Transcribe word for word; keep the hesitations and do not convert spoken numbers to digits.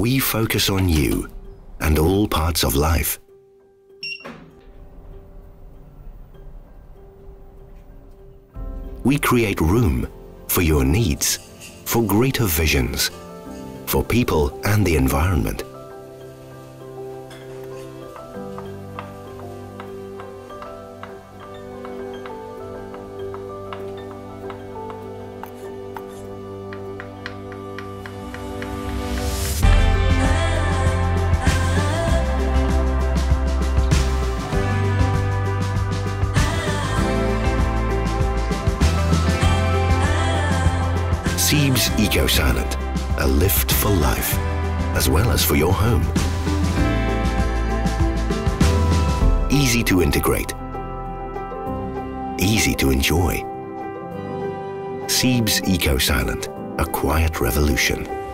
we focus on you and all parts of life. We create room for your needs, for greater visions, for people and the environment. Cibes EcoSilent, a lift for life, as well as for your home. Easy to integrate, easy to enjoy. Cibes EcoSilent, a quiet revolution.